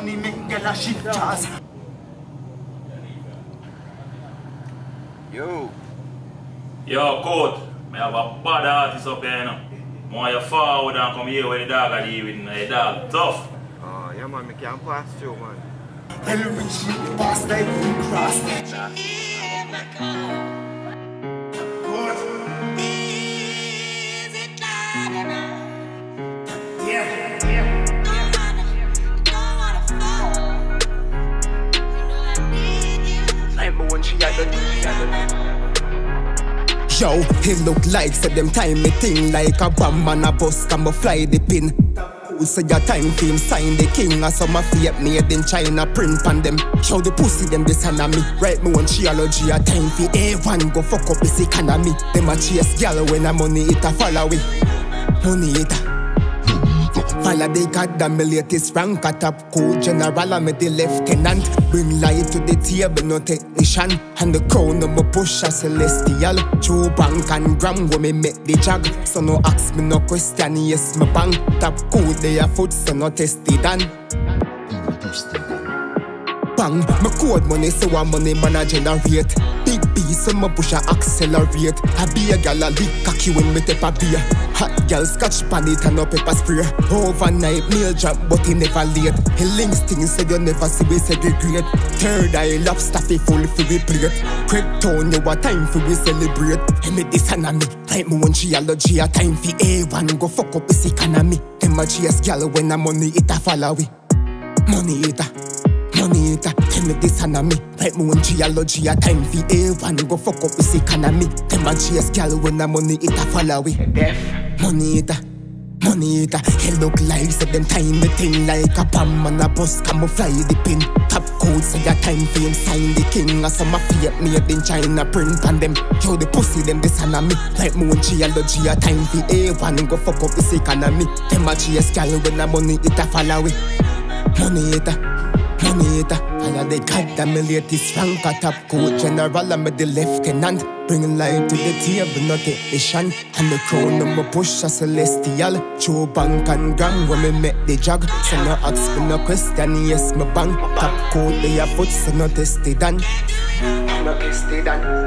money make girl a shift jazz. Yo, Coach, I have a bad artist up here, you know. More you forward and come here where the dog are living, the dog tough. oh yeah man, I can't pass through man. Well, reach me past like we cross. Yo, it look like said them time me thing like a bomb and a bus come fly the pin. Who say your time fame sign the king or some fake made in China print on them. Show the pussy them this hand me. Right me one geology a time for A1 go fuck up this economy. Them a chase gal when a money it a follow we. Money it a follow the goddamn latest rank a top cool general I'm the lieutenant. Bring light to the table, no technician. And the crown of my push a celestial. True bank and gram when me make the jag. So no ask me no question, yes my bang. Top cool they a foot so no tested and bang, my code money so a money man a generate. Big B so my push a accelerate. I be a gal a lick cocky when me take a beer. Hot gal scotch pan it and no pepper spray. Overnight meal jump but he never late. He links things so you never see we segregate. Third eye lobster fi full fi we plate. Craig town you a time fi we celebrate. He make this and me like me one geology a time fi A1 go fuck up this economy. Them a chase gal when a money it a follow we. Money it a money it a, tell me this and me. Like me one geology a time for A1 go fuck up this economy. Them a chase gal when a money it a follow we. Money it a, money it a. He look like said them time me thing like a bomb and a bus camouflage the pin. Top code say a time for him sign the king. Or some fake made in China print on them. Yo the pussy them this and me. Like me one geology a time for A1 go fuck up this economy. Them a chase gal when a money it a follow we. Money it a. Money it a, follow the goddamn latest rank a top coach general I'm the lieutenant. Bring light to the table, no technician. And the crown of my push a celestial. True bank and gram when me make the jog. So no ask me no question, yes my bank. Top coat they a foot so no tested and no tested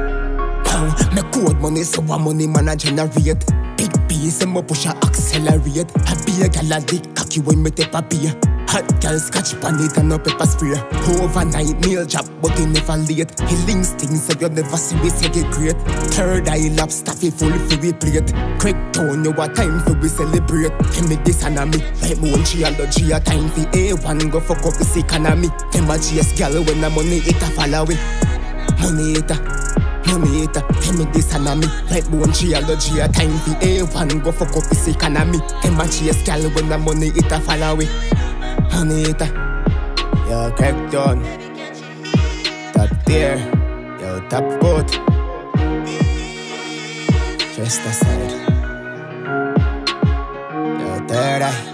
and. Me code money so a money man a generate. Big B so my push a accelerate. I be a gal a dick cocky when me take a beer. Hot girl scotch pan it and no pepper spray. Overnight meal job but he never late. He links things so you never see we segregate. Third eye lobster fi full fi we plate. Craig town you a time fi we celebrate. He make this and me like me one geology a time fi A1 go fuck up this economy. Them a chase gal when a money it a follow we. Money it a, money it a. He make this and me like me one geology a time fi A1 go fuck up this economy. Them a chase gal when a money it a follow we. Money it a, yo Craig Town, top tier, yo top boat, just aside, yo third eye.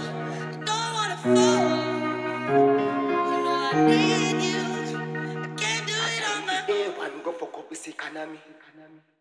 A1 go fuck up this economy.